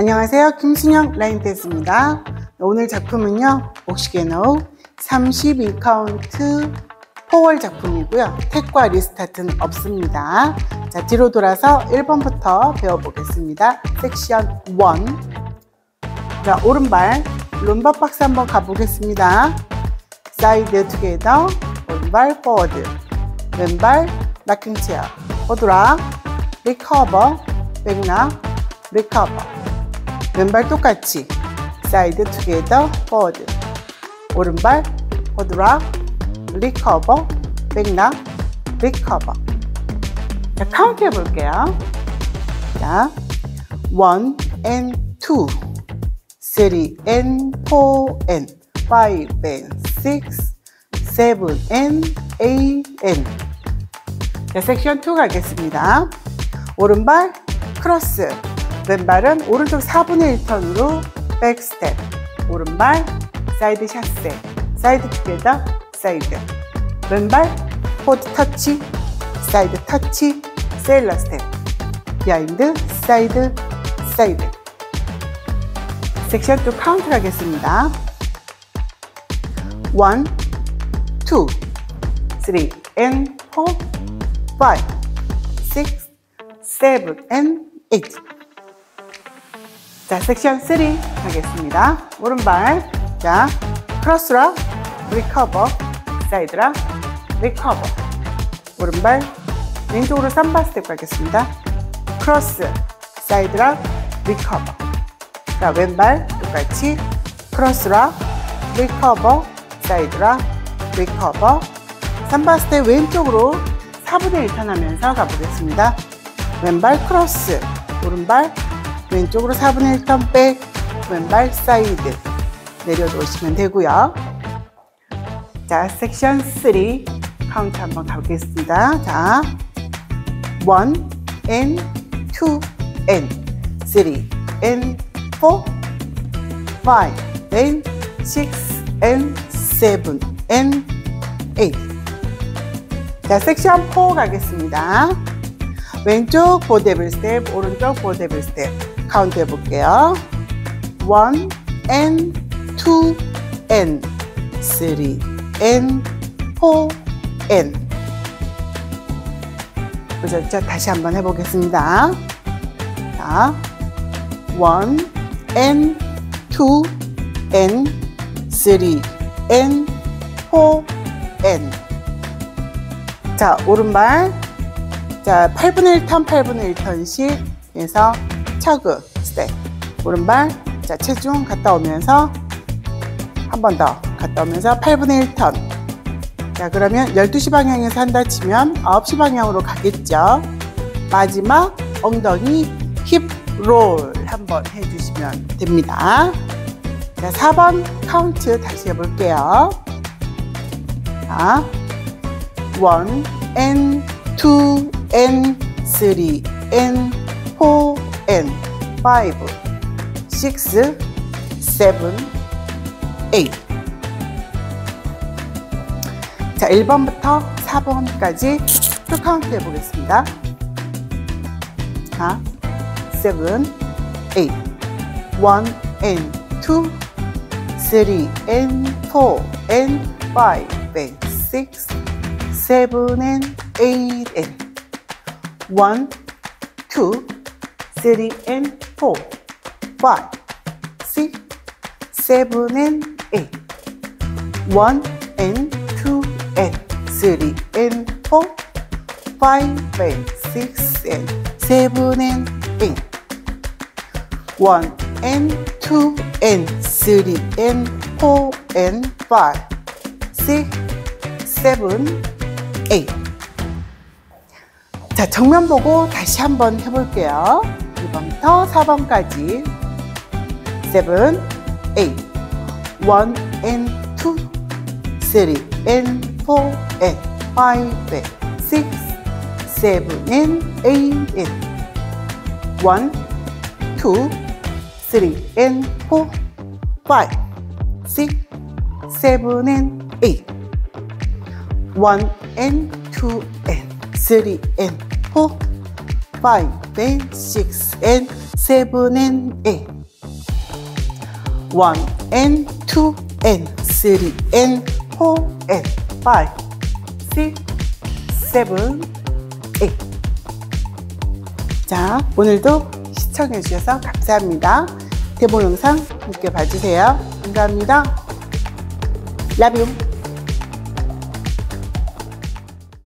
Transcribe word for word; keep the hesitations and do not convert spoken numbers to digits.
안녕하세요. 김순영 라인댄스입니다. 오늘 작품은요, 옥시게노 삼십이 카운트 포월 작품이고요. 택과 리스타트는 없습니다. 자, 뒤로 돌아서 일 번부터 배워보겠습니다. 섹션 일. 자, 오른발 룸바 박스 한번 가보겠습니다. 사이드 투게더, 오른발 포워드, 왼발 락킹 체어, 포드락, 리커버, 백락, 리커버, 왼발 똑같이 사이드 투게더, 포워드, 오른발 포드락, 리커버, 백락, 리커버. 자, 카운트 해볼게요. 자, 일 and two, three and four and five and six, seven and eight and. 자, 섹션 이 가겠습니다. 오른발 크로스, 왼발은 오른쪽 사분의 일 턴으로 백스텝, 오른발 사이드 샷세, 사이드 투게더, 사이드, 왼발 포드 터치, 사이드 터치, 세일러 스텝, 비하인드, 사이드, 사이드. 섹션 이 카운트 가겠습니다. 일, 투, 쓰리 and four, five, six, seven and eight. 자, 섹션 삼 가겠습니다. 오른발, 자, 크로스락, 리커버, 사이드락, 리커버, 오른발 왼쪽으로 삼바 스텝 가겠습니다. 크로스, 사이드락, 리커버. 자, 왼발 똑같이 크로스락, 리커버, 사이드락, 리커버, 삼바 스텝 왼쪽으로 사분의 일 턴 하면서 가보겠습니다. 왼발 크로스, 오른발 왼쪽으로 사분의 일 턴 백, 왼발 사이드 내려놓으시면 되고요. 자, 섹션 삼 카운트 한번 가보겠습니다. 자, 일 and two and three and four, five and six and seven and eight. 자, 섹션 사 가겠습니다. 왼쪽 보데빌 스텝, 오른쪽 보데빌 스텝 카운트 해볼게요. 일 and two and three and four and. 그래서 다시 한번 해보겠습니다. 자, 일 and two and three and four and. 자, 오른발, 자, 팔분의 일 턴, 팔분의 일 턴씩 해서 처그 스텝, 오른발, 자, 체중 갔다 오면서 한 번 더 갔다 오면서 팔분의 일 턴. 자, 그러면 열두 시 방향에서 한다 치면 아홉 시 방향으로 가겠죠. 마지막 엉덩이 힙 롤 한번 해주시면 됩니다. 자, 사 번 카운트 다시 해볼게요. 자, 일 and two and three and four and five, six, seven, eight. 자, 일 번부터 사 번까지 쭉 카운트 해보겠습니다. 자, seven, eight, one and two, three and four and five and six, seven and eight and one, two, three and four, five, six, seven and eight, one and two and three and four, five and six and seven and eight, one and two and three and four and five, six, seven, eight. 자, 정면 보고 다시 한번 해볼게요. 일 번부터 사 번까지. seven, eight, one and two, three and four and five and six, seven and eight and one, two, three and four, five, six, seven and eight, one and two and three and four, five and six and seven and eight. one and two and three and four and five, six, seven, eight. 자, 오늘도 시청해 주셔서 감사합니다. 데모 영상 함께 봐주세요. 감사합니다. Love you.